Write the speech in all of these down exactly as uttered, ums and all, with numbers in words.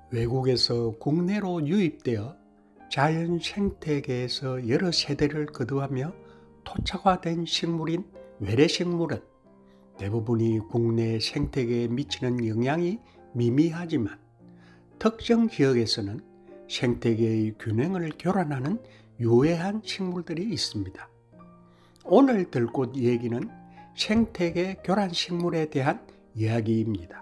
외국에서 국내로 유입되어 자연 생태계에서 여러 세대를 거듭하며 토착화된 식물인 외래식물은 대부분이 국내 생태계에 미치는 영향이 미미하지만 특정 지역에서는 생태계의 균형을 교란하는 유해한 식물들이 있습니다. 오늘 들 곳 얘기는 생태계 교란 식물에 대한 이야기입니다.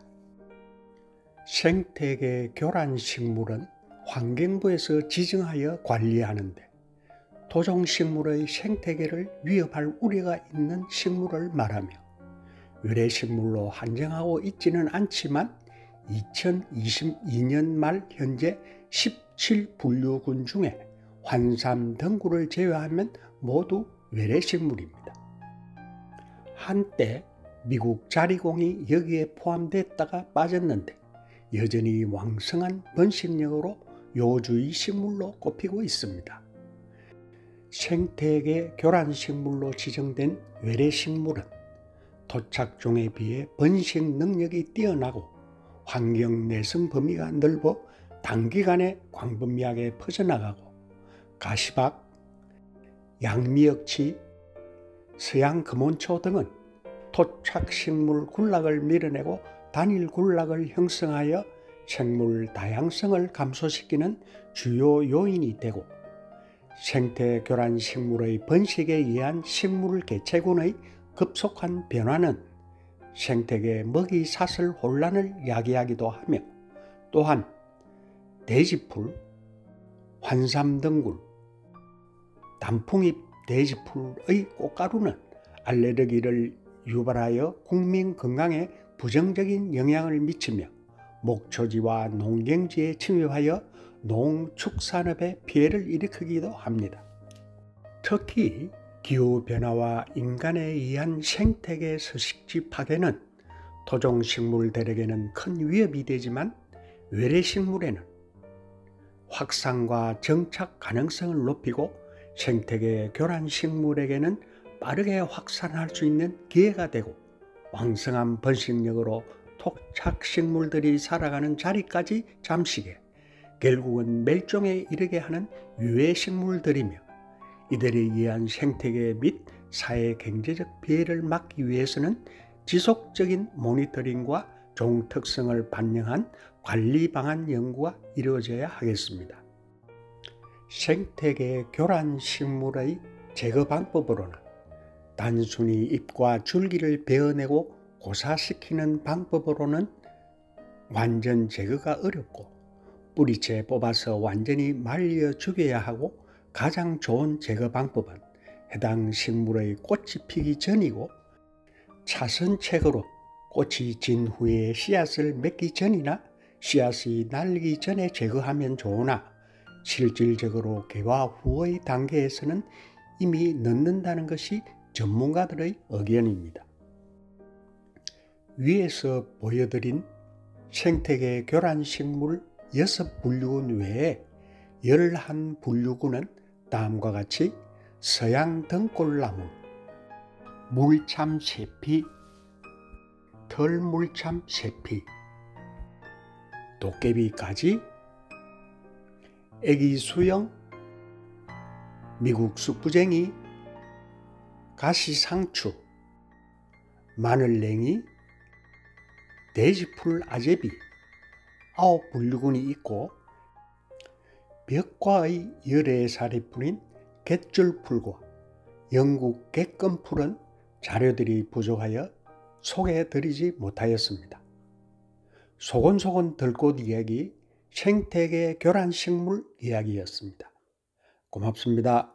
생태계 교란 식물은 환경부에서 지정하여 관리하는데 토종식물의 생태계를 위협할 우려가 있는 식물을 말하며 외래식물로 한정하고 있지는 않지만 이천이십이 년 말 현재 십칠 분류군 중에 환삼 등구를 제외하면 모두 외래식물입니다. 한때 미국 자리공이 여기에 포함됐다가 빠졌는데 여전히 왕성한 번식력으로 요주의 식물로 꼽히고 있습니다. 생태계 교란식물로 지정된 외래식물은 토착종에 비해 번식 능력이 뛰어나고 환경 내성 범위가 넓어 단기간에 광범위하게 퍼져나가고 가시박, 양미역치, 서양금원초 등은 토착식물 군락을 밀어내고 단일 군락을 형성하여 생물 다양성을 감소시키는 주요 요인이 되고 생태 교란 식물의 번식에 의한 식물 개체군의 급속한 변화는 생태계 먹이 사슬 혼란을 야기하기도 하며 또한 대지풀, 환삼등굴, 단풍잎 대지풀의 꽃가루는 알레르기를 유발하여 국민 건강에 부정적인 영향을 미치며 목초지와 농경지에 침입하여 농축산업에 피해를 일으키기도 합니다. 특히 기후변화와 인간에 의한 생태계 서식지 파괴는 토종식물 대륙에는 큰 위협이 되지만 외래식물에는 확산과 정착 가능성을 높이고 생태계 교란식물에게는 빠르게 확산할 수 있는 기회가 되고 왕성한 번식력으로 토착식물들이 살아가는 자리까지 잠식해 결국은 멸종에 이르게 하는 유해식물들이며 이들에 의한 생태계 및 사회 경제적 피해를 막기 위해서는 지속적인 모니터링과 종 특성을 반영한 관리 방안 연구가 이루어져야 하겠습니다. 생태계 교란 식물의 제거 방법으로는 단순히 잎과 줄기를 베어내고 고사시키는 방법으로는 완전 제거가 어렵고 뿌리채 뽑아서 완전히 말려 죽여야 하고 가장 좋은 제거 방법은 해당 식물의 꽃이 피기 전이고 차선책으로 꽃이 진 후에 씨앗을 맺기 전이나 씨앗이 날리기 전에 제거하면 좋으나 실질적으로 개화 후의 단계에서는 이미 넣는다는 것이 전문가들의 의견입니다. 위에서 보여드린 생태계 교란식물 여섯 분류군 외에 열한 분류군은 다음과 같이 서양등골나무, 물참새피, 털물참새피, 도깨비가지, 애기수영, 미국 쑥부쟁이, 가시상추, 마늘냉이, 대지풀 아제비 아홉 분류군이 있고 벽과의 열애 살이 뿌린 갯줄풀과 영국 갯금풀은 자료들이 부족하여 소개해드리지 못하였습니다. 소곤소곤 들꽃 이야기 생태계 교란식물 이야기였습니다. 고맙습니다.